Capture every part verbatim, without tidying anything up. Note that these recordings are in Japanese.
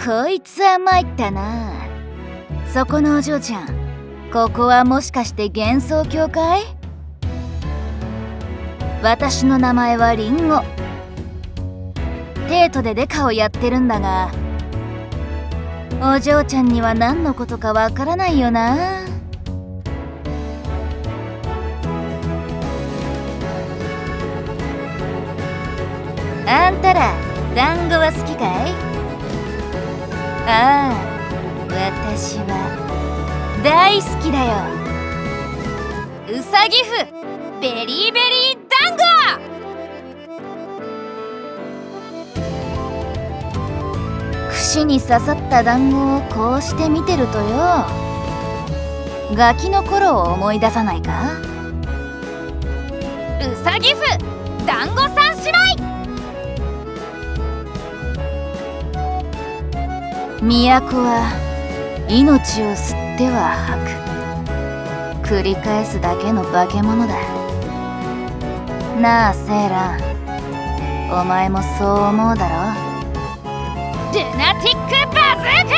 こいつは参ったな。そこのお嬢ちゃん、ここはもしかして幻想郷かい？私の名前はリンゴ。デートでデカをやってるんだが、お嬢ちゃんには何のことかわからないよな。あんたら団子は好きかい？ああ、私は大好きだよ。うさぎふベリーベリー団子。串に刺さった団子をこうして見てるとよ、ガキの頃を思い出さないか？うさぎふ団子三姉妹。都は命を吸っては吐く、繰り返すだけの化け物だ。なあセイラン、お前もそう思うだろ？ルナティックバズーカ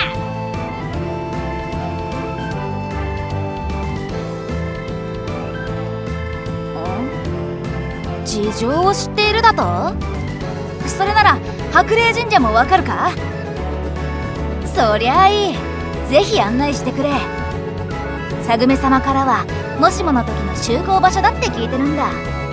ー！ん？事情を知っているだと？それなら白麗神社もわかるか？そりゃあいい、ぜひ案内してくれ。サグメ様からはもしもの時の集合場所だって聞いてるんだ。